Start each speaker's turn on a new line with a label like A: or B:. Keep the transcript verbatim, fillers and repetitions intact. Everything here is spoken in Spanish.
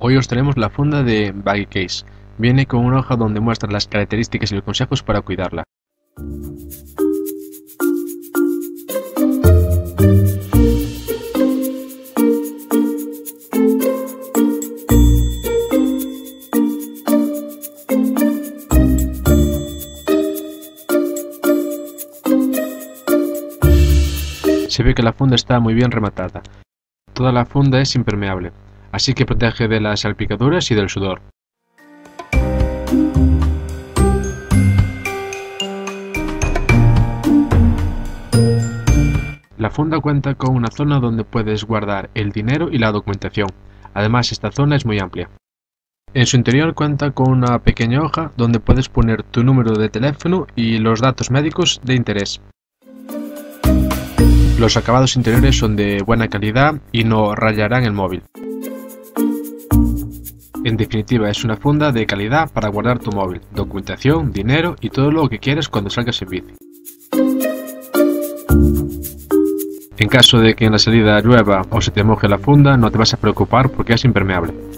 A: Hoy os traemos la funda de Baggy Case. Viene con una hoja donde muestra las características y los consejos para cuidarla. Se ve que la funda está muy bien rematada. Toda la funda es impermeable, así que protege de las salpicaduras y del sudor. La funda cuenta con una zona donde puedes guardar el dinero y la documentación. Además, esta zona es muy amplia. En su interior cuenta con una pequeña hoja donde puedes poner tu número de teléfono y los datos médicos de interés. Los acabados interiores son de buena calidad y no rayarán el móvil. En definitiva, es una funda de calidad para guardar tu móvil, documentación, dinero y todo lo que quieras cuando salgas en bici. En caso de que en la salida llueva o se te moje la funda, no te vas a preocupar porque es impermeable.